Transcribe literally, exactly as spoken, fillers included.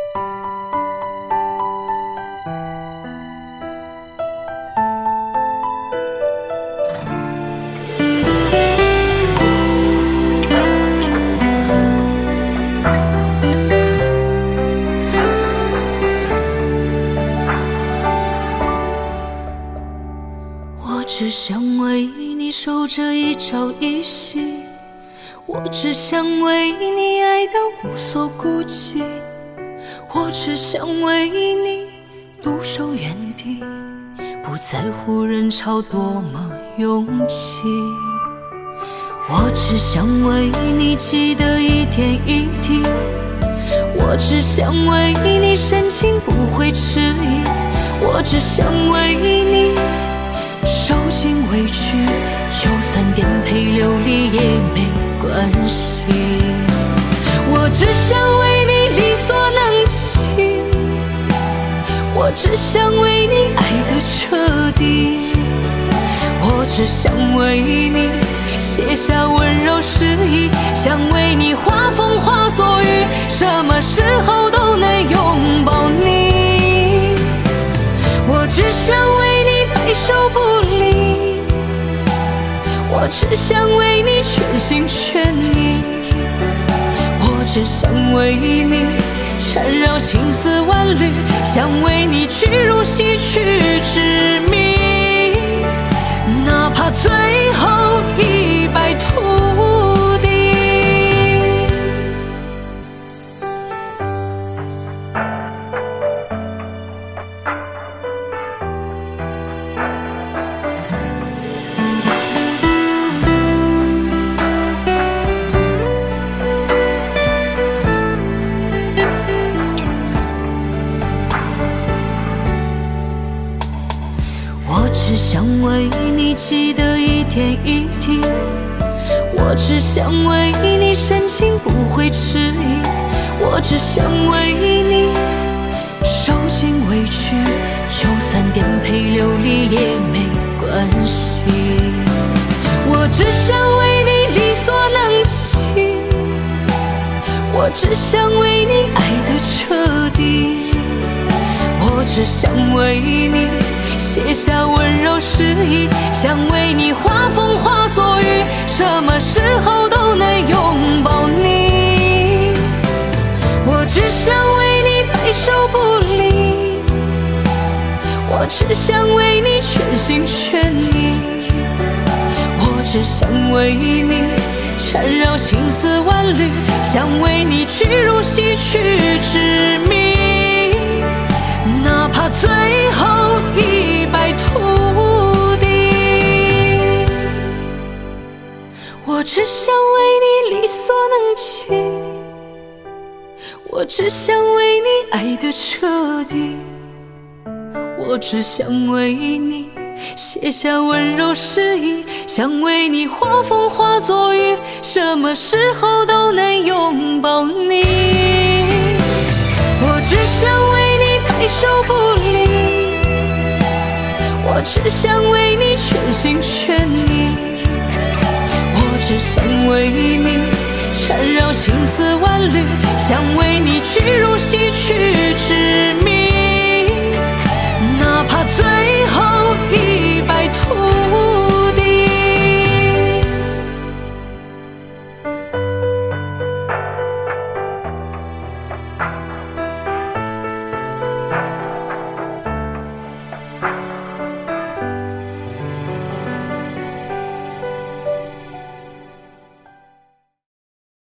只想为你守着一朝一夕，我只想为你爱到无所顾忌，我只想为你独守原地，不在乎人潮多么拥挤。我只想为你记得一点一滴，我只想为你深情不会迟疑，我只想为你受尽委屈，就算颠沛流离也没关系。我只想为你力所能及，我只想为你爱得彻底，我只想为你写下温柔诗意，想为你画风化作雨，什么时候都能拥抱你。我只想为你白首不离，我只想为你全心全意，我只想为你缠绕情丝万缕，想为你屈入西去之谜，哪怕最后一败涂地。只想为你记得一点一滴，我只想为你深情不会迟疑，我只想为你受尽委屈，就算颠沛流离也没关系。我只想为你力所能及，我只想为你爱得彻底，我只想为你写下温柔诗意，想为你画风化作雨，什么时候都能拥抱你。我只想为你白首不离，我只想为你全心全意，我只想为你缠绕情丝万缕，想为你屈入西去之谜，哪怕最后一败涂地。我只想为你力所能及，我只想为你爱得彻底，我只想为你写下温柔诗意，想为你画风化作雨，什么时候都能拥抱你。我只想为你白首不离，我只想为你全心全意，我只想为你缠绕情丝万缕，想为你屈入西去之